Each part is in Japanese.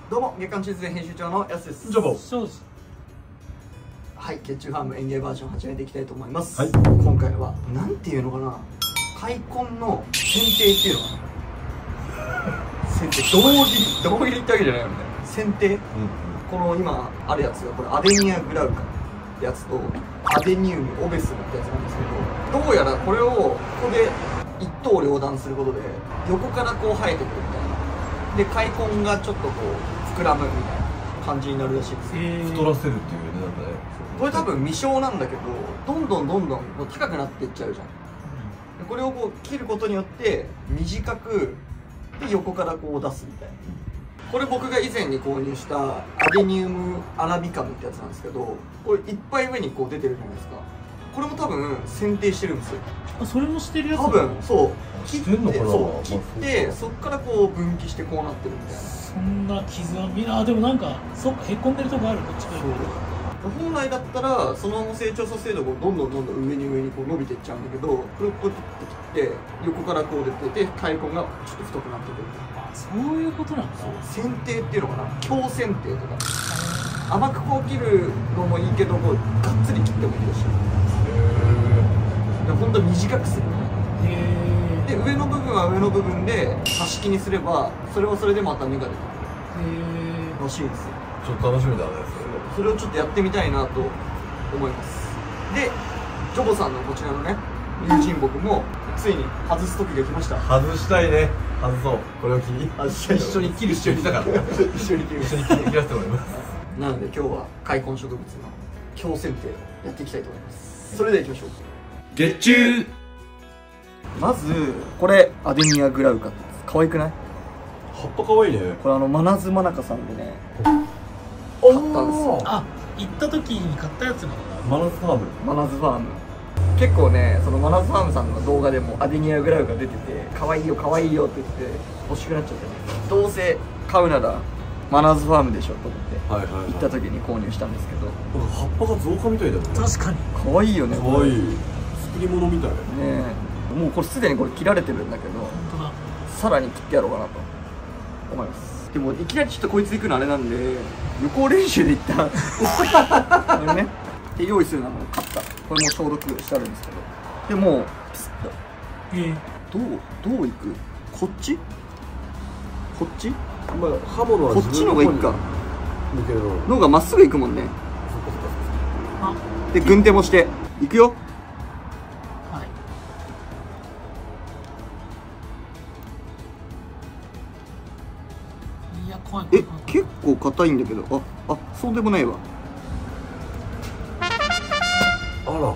どうも、月刊チーズ編集長のやすです。 ジョボ。 はい、血中ファーム園芸バージョン始めていきたいと思います。 はい、 今回は、なんていうのかな、開墾の剪定っていうのかな。剪定、どこ入りってわけじゃないよね。剪定、この今あるやつが、これアデニアグラウカってやつと、アデニウムオベスってやつなんですけど、どうやらこれをここで一刀両断することで、横からこう生えてくるみたいな。で開墾がちょっとこう膨らむみたいな感じになるらしいです。 太らせるっていうね、なんかね。 これ多分未生なんだけど、どんどんこう高くなっていっちゃうじゃん。でこれをこう切ることによって短くで横からこう出すみたいな。これ僕が以前に購入したアデニウムアラビカムってやつなんですけど、これいっぱい上にこう出てるじゃないですか。これも多分剪定してるんですよ。 あ、それもしてるやつ。 多分そう切ってそっからこう分岐してこうなってるみたいな。 そんな傷は見な。でもなんかそっか、へこんでるとこある。こっちから本来だったらそのまま成長させるとこうどんどん上にこう伸びていっちゃうんだけど、これをこうやって切って横からこう出てて開墾がちょっと太くなってくる。 あ、そういうことなんだ。 剪定っていうのかな、強剪定とか甘くこう切るのもいいけど、こうがっつり切ってもいいし、本当短くするみたいな。で上の部分は上の部分で挿し木にすれば、それはそれでまた芽が出てくるらしいですよ。 ちょっと楽しみだね。 それをちょっとやってみたいなと思います。でジョボさんのこちらのね友人僕もついに外す時が来ました。 外したいね。外そう。これを機に一緒に切る必要だから一緒に切らせてもらいます。 なので今日は開墾植物の強剪定をやっていきたいと思います。それでは行きましょう。 月中。 まずこれアデニアグラウカって可愛くない？ 葉っぱ可愛いね。 これ真夏真中さんでね買ったんですよ。 あ、行った時に買ったやつなんだ。 マナスファーム。 マナズファーム、結構ね、そのマナズファームさんの動画でもアデニアグラウが出てて可愛いよ可愛いよって言って欲しくなっちゃってね、どうせ買うならマナズファームでしょと思って行った時に購入したんですけど、 葉っぱが増加みたいだもんね。 確かに可愛いよね。 可愛い。作り物みたいね。もうこれすでにこれ切られてるんだけど、 本当だ。 さらに切ってやろうかなと思います。でもいきなりちょっとこいつ行くのあれなんで、予行練習で行ったこれねで用意するのはもう買った、これも消毒してあるんですけど、でもうピスッとどういく？こっちこっち、 まあ刃物はこっちの方がいいか。 だけどの方がまっすぐ行くもんね。 あ、 で軍手もしていくよ。 はい。いや、怖い。 結構硬いんだけど、そうでもないわ。 あら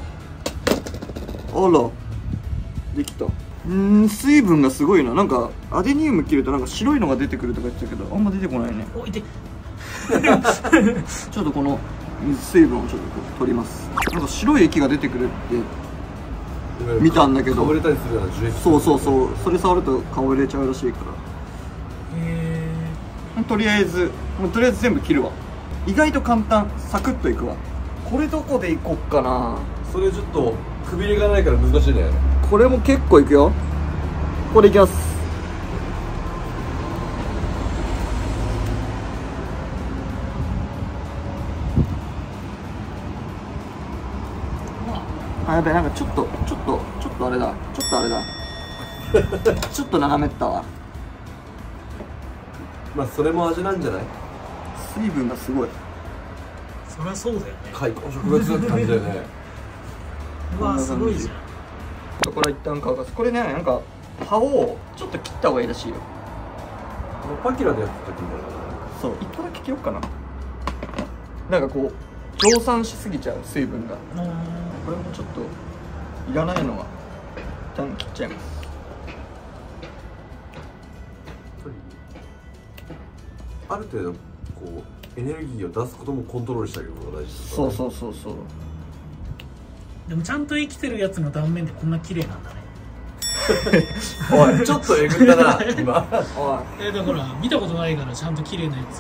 できた。水分がすごいな。なんかアデニウム切るとなんか白いのが出てくるとか言ってたけど、あんま出てこないね。 おいて。 ちょっとこの水分をちょっと取ります。なんか白い液が出てくるって見たんだけど、 かぶれたりするような樹液。 そうそれ触ると顔入れちゃうらしいから、とりあえず全部切るわ。意外と簡単、サクッといくわ。これどこでいこっかな。 それちょっとくびれがないから難しいね。 これも結構いくよ。これいきます。やべえ、なんかちょっとあれだちょっと斜めったわ。 まあそれも味なんじゃない？ 水分がすごい。 そりゃそうだよね。 開墾植物って感じだよね。 うわ、すごいじゃん。 これ一旦乾かす。これね、なんか葉をちょっと切った方がいいらしいよ。 パキラでやった時みたいな。 そう、一個だけ切ろうかな。なんかこう蒸散しすぎちゃう水分が。これもちょっといらないのは一旦切っちゃいます。 ある程度こうエネルギーを出すこともコントロールしてあげることが大事ですからね。 そうでもちゃんと生きてるやつの断面でこんな綺麗なんだね。 おい、ちょっとえぐったな今。 だから見たことないからちゃんと綺麗なや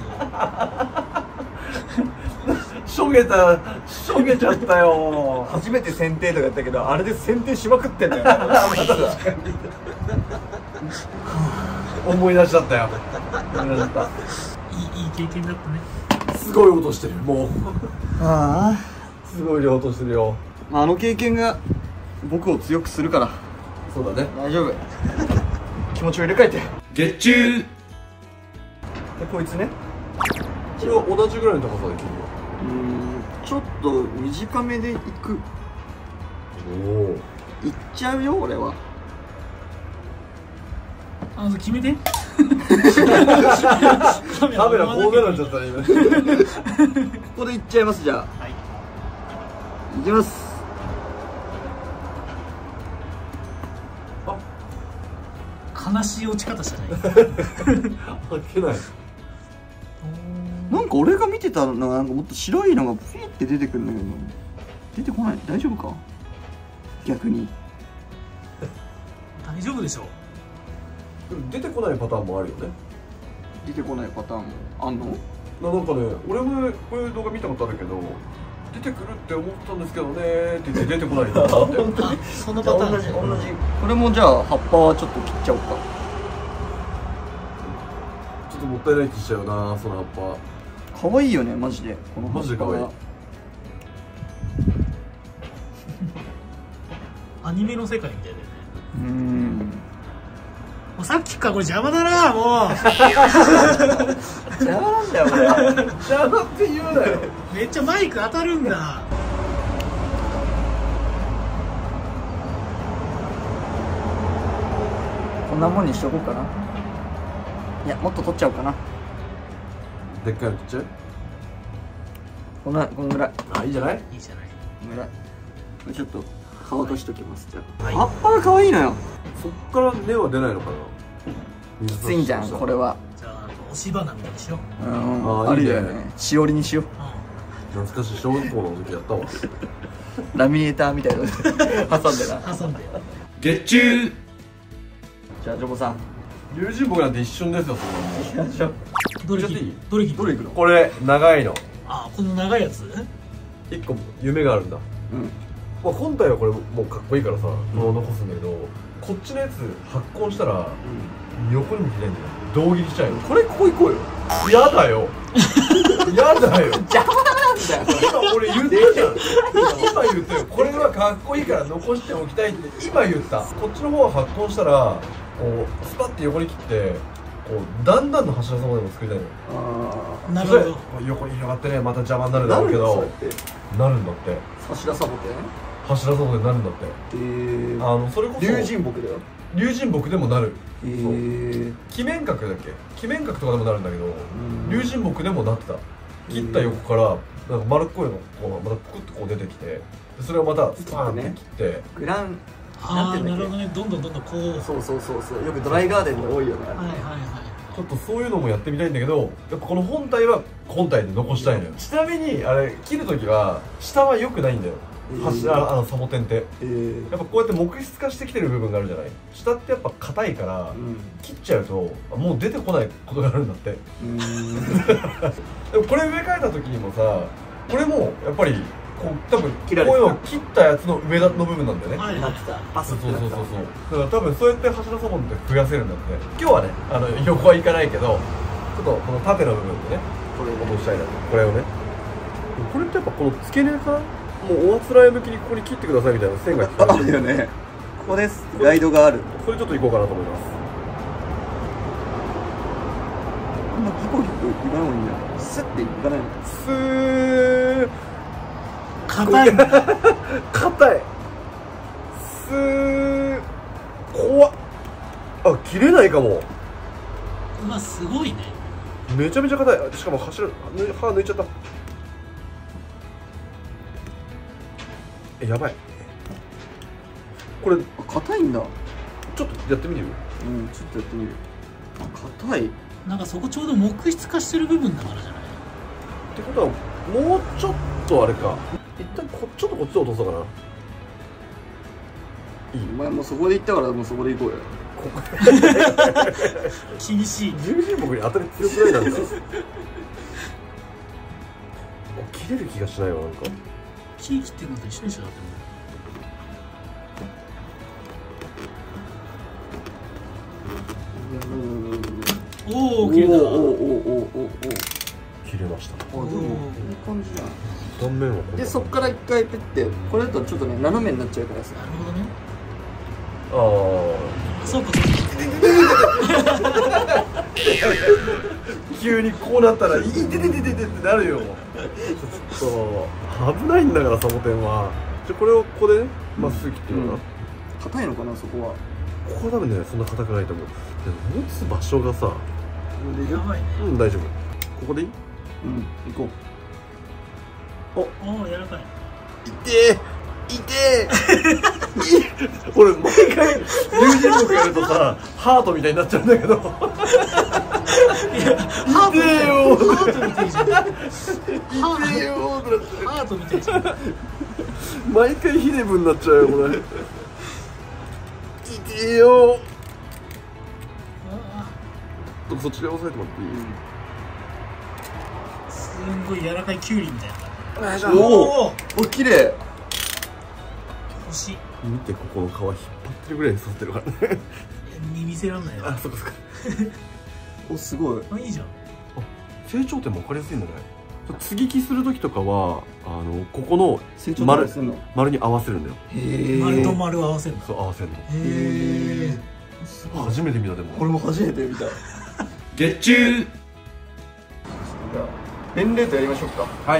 つ。 しょげちゃったよ。 初めて剪定とかやったけど、あれで剪定しまくってんだよね。 思い出しちゃったよ。 いい経験だったね。 すごい音してるもうあすごい量音してるよ。 あの経験が僕を強くするからそうだね。 大丈夫。気持ちを入れ替えて。 月中でこいつね、 これは同じぐらいの高さで切るよ。 ちょっと短めでいく。 おお。 いっちゃうよ俺は。 決めて。 カメラこうなっちゃったね今。 ここでいっちゃいます。じゃあ、 はい、 いきます。 悲しい落ち方したね。 開けない。 なんか俺が見てたのはなんかもっと白いのがピーって出てくるんだけど、出てこない。大丈夫か逆に。 大丈夫でしょう。 出てこないパターンもあるよね。 出てこないパターンもあんの？ なんかね、俺もこういう動画見たことあるけど、出てくるって思ったんですけどねって言って出てこないんだって。 そのパターン。 同じ。これもじゃあ葉っぱはちょっと切っちゃおうか。 ちょっともったいない気しちゃうな、その葉っ可愛いよねマジで。この葉っぱマジで可愛い。 アニメの世界みたいだよね。 もうさっきからこれ邪魔だな、もう。 邪魔なんだよこれ。 邪魔って言うなよ。 めっちゃマイク当たるんだ。 こんなもんにしとこうかな。いやもっと取っちゃおうかな。 でっかいの切っちゃう？ こんぐらい。 あ、いいんじゃない？ いいじゃない。 こんぐらい。これちょっと乾かしときます。じゃあ、 はい、 葉っぱが可愛いのよ。 そっから根は出ないのかな。 きついんじゃんこれは。 じゃあ押し花みたいにしよう。 ありだよね。しおりにしよう。 懐かしい、小学校の時やったわ。 ラミネーターみたいなの挟んでな。 挟んで。 月中。 じゃあジョボさん友人僕なんて一瞬ですよ、そんなもん。 行きましょう。 どれ切る？どれ切る？ どれいくの？ これ長いのこの長いやつ？ 一個夢があるんだ。まあ本体はこれもうかっこいいからさ、もう残すんだけど、こっちのやつ発根したら横にも切れんだよ。胴切りしちゃうよ。 これここ行こうよ。 やだよ。やだよ。 邪魔なんだよ。 今俺言ったじゃん。今言ったよ。これはかっこいいから残しておきたいって今言った。こっちの方は発根したらこうスパッて横に切ってこう段々の柱様でも作りたいのよ。 なるほど。 横に広がってね、また邪魔になるだろうけどなるんだって。 柱サボテン？ 柱様でなるんだって。それこそ龍神木だよ。 龍神木でもなる。鬼面角だっけ？鬼面角とかでもなるんだけど、龍神木でもなってた。切った横からなんか丸っこいのこうまたプクッとこう出てきて、でそれをまたスパーンって切って、 グランなるほどね。どんどんこう。 そうよくドライガーデンで多いよね。 ちょっとそういうのもやってみたいんだけど、やっぱこの本体は本体で残したいのよ。ちなみにあれ切るときは下は良くないんだよ。柱サボテンって、やっぱこうやって木質化してきてる部分があるじゃない。下ってやっぱ硬いから、切っちゃうともう出てこないことがあるんだって。でもこれ植え替えた時にもさ、これもやっぱりこう多分こういうの切ったやつの上の部分なんだよね。 なってた。パスってなった。 だから多分そうやって柱サボテンって増やせるんだって。今日はね横はいかないけど、ちょっとこの縦の部分でねこれを戻したいなと。これをね、これってやっぱこの付け根かな、もうおあつらえ向きにここに切ってくださいみたいな線があるよね。ここです。ガイドがある。 それちょっと行こうかなと思います。 こんなギコギコいかないもんいいんだよ。スッていかないの。 スー硬い。 硬い。スー怖っ。あ、切れないかも。 すごいね。 めちゃめちゃ硬い。しかも歯抜いちゃった。やばい。これ硬いんだ。 ちょっとやってみるよ。 ちょっとやってみる。硬い。 なんかそこちょうど木質化してる部分だからじゃない。 ってことはもうちょっとあれか。一旦ちょっとこっちで落とそうかな。 お前もうそこで行ったからもうそこで行こうよ。 厳しい。 龍神木に当たり強くないなんか。切れる気がしないわ。なんか木切ってるのと一緒にしよう。だってもう。おお、切れた。 お。 した。 あ、でもいい感じじゃん。 断面はこんなでそっから一回ペッて、これだとちょっとね斜めになっちゃうからさ。 なるほどね。 あそうか。 急にこうなったら「いててててて」ってなるよ。ちょっと危ないんだからサボテンは。これをここでねまっすぐ切ってるかな。 硬いのかなそこは。 ここは多分ねそんな硬くないと思う。でも持つ場所がさ、 やばいね。 うん大丈夫。ここでいい？ うん、行こう。 おお、柔らかい。 俺毎回友人力やるとさハートみたいになっちゃうんだけど。 ハートみたいじゃん。ハートみたいじゃん。 毎回ヒデブになっちゃうよこれ。痛えよ。そっちで押さえてもらっていい？ すんごい柔らかいキュウリみたいな。 おお、綺麗。 欲しい。 見てここの皮引っ張ってるぐらいに刺さってるからね。 見せらんないよ。 あ、そっかそっか。 お、すごい。 あ、いいじゃん。 成長点も分かりやすいんだね。接ぎ木する時とかはここの成長点するの。 丸に合わせるんだよ。 へえ。 丸と丸を合わせるの。 そう合わせるの。 へえ。 初めて見たでも。 これも初めて見た。 月中。 ペンレートやりましょうか。 はい。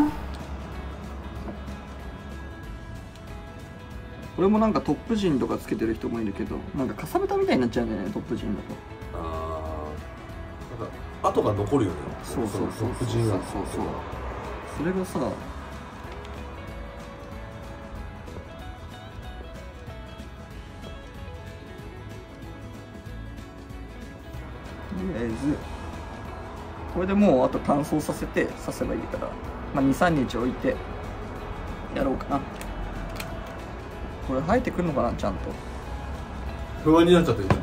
これもなんかトップ陣とかつけてる人もいるけど、なんかかさぶたみたいになっちゃうんだよね、トップ陣だと。 なんか跡が残るよね。 そうそうそうそうトップ陣が。 そうそう。それがさ、とりあえずこれでもうあと乾燥させて刺せばいいから、まあ、2、3日置いてやろうかな。これ生えてくるのかな、ちゃんと。 不安になっちゃってるよね。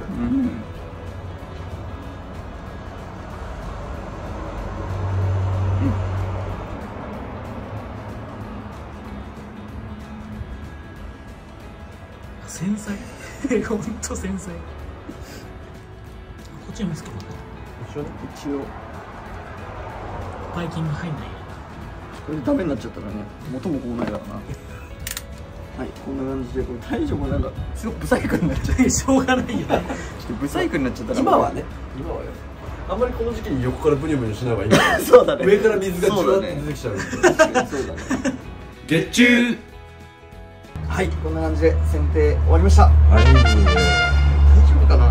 繊細。ほんと繊細。こっちにもつけるの。 一応バイキング入んないよ。 これでダメになっちゃったらね、元も子もないからな。はい、こんな感じで、これ大丈夫、なんかすごくブサイクになっちゃって。 しょうがないよね。 ちょっとブサイクになっちゃったら。 今はね。今はよ。あんまりこの時期に横からブニュブニュしない方がいい。 そうだね。 上から水がジュワッと出てきちゃう。 そうだね。 月中。 はい、こんな感じで剪定終わりました。 はい。 大丈夫かな。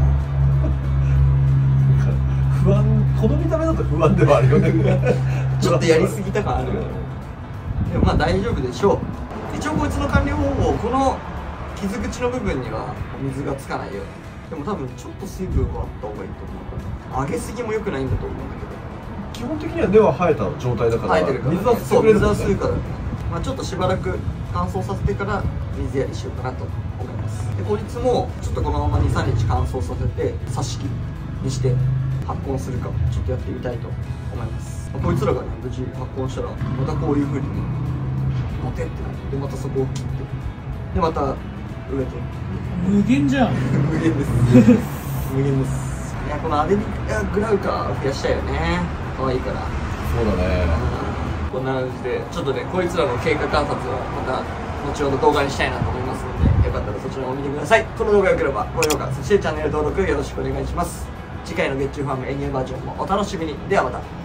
不安、この見た目だと不安ではあるよね。 ちょっとやりすぎた感あるよね。でもまあ大丈夫でしょう。一応こいつの管理方法、この傷口の部分には水がつかないように。でも多分ちょっと水分はあった方がいいと思うから、上げすぎも良くないんだと思うんだけど。 基本的には根は生えた状態だから、 生えてるから、 水は吸ってそう、 くれるもんね。 水は吸うから、まあ、ちょっとしばらく乾燥させてから水やりしようかなと思います。でこいつもちょっとこのまま 2、3日乾燥させて挿し木にして発根するかちょっとやってみたいと思います。こいつらがね無事発根したらまたこういう風にねモテってなって、でまたそこを切って、でまた植えて。 無限じゃん。 無限です無限です。いや、このアデニグラウカ増やしたいよね。可愛いから。 そうだね。 こんな感じでちょっとね、こいつらの経過観察はまた後ほど動画にしたいなと思いますので、よかったらそちらを見てください。この動画が良ければ高評価、そしてチャンネル登録よろしくお願いします。次回の月中ファームエニューバージョンもお楽しみに。ではまた。